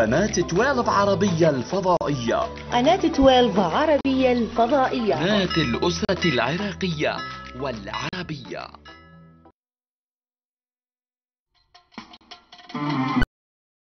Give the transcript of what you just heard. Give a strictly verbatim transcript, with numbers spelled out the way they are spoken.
قناة اثنا عشر عربية الفضائية. قناة اثنا عشر عربية الفضائية. قناة الأسرة العراقية والعربية.